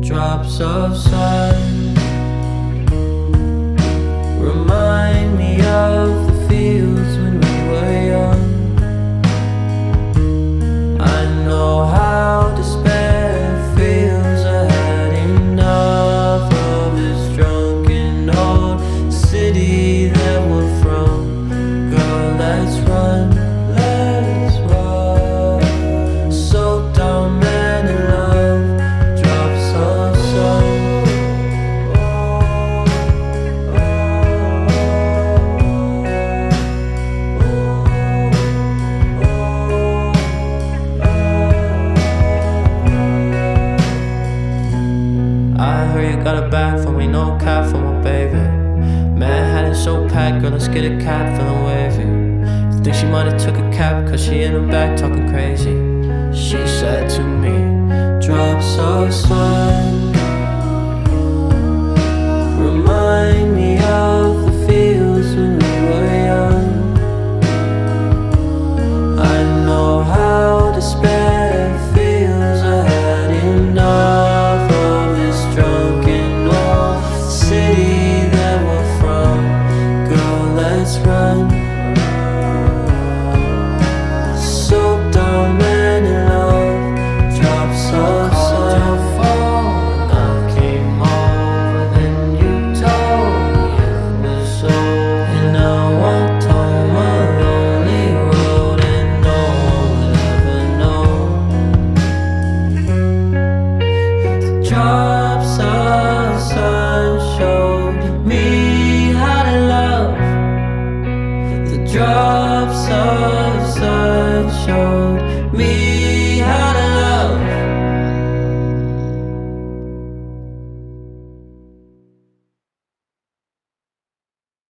drops of sun remind me of the fields when we were young. I know how despair feels. I had enough of this drunken old city that we're from. Girl, let's run, let's run. So dumb and in love, drops of sun. I heard you got a bag for me, no cap for my baby. Manhattan so packed, girl, let's get a cab, feeling wavy. Think she might've took a cab, cause she in the back talking crazy. She said to me, drops of sun remind me of the fields when we were young. I know how despair feels. I had enough of this drunken old city that we're from. Girl, let's run. So dumb and in love, drops of sun. I came over, then you told me it was over. And now I told my lonely road, and no one will ever know.